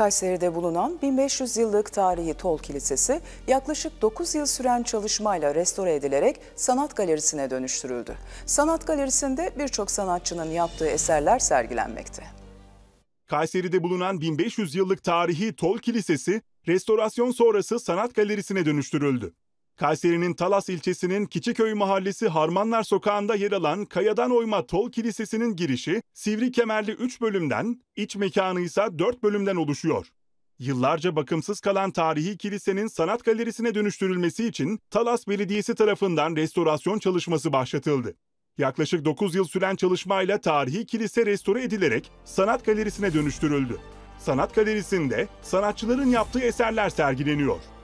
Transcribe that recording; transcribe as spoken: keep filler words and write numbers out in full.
Kayseri'de bulunan bin beş yüz yıllık tarihi Tol Kilisesi yaklaşık dokuz yıl süren çalışmayla restore edilerek sanat galerisine dönüştürüldü. Sanat galerisinde birçok sanatçının yaptığı eserler sergilenmekte. Kayseri'de bulunan bin beş yüz yıllık tarihi Tol Kilisesi, restorasyon sonrası sanat galerisine dönüştürüldü. Kayseri'nin Talas ilçesinin Kiçiköy Mahallesi Harmanlar Sokağı'nda yer alan kayadan oyma Tol Kilisesi'nin girişi sivri kemerli üç bölümden, iç mekanı ise dört bölümden oluşuyor. Yıllarca bakımsız kalan tarihi kilisenin sanat galerisine dönüştürülmesi için Talas Belediyesi tarafından restorasyon çalışması başlatıldı. Yaklaşık dokuz yıl süren çalışmayla tarihi kilise restore edilerek sanat galerisine dönüştürüldü. Sanat galerisinde sanatçıların yaptığı eserler sergileniyor.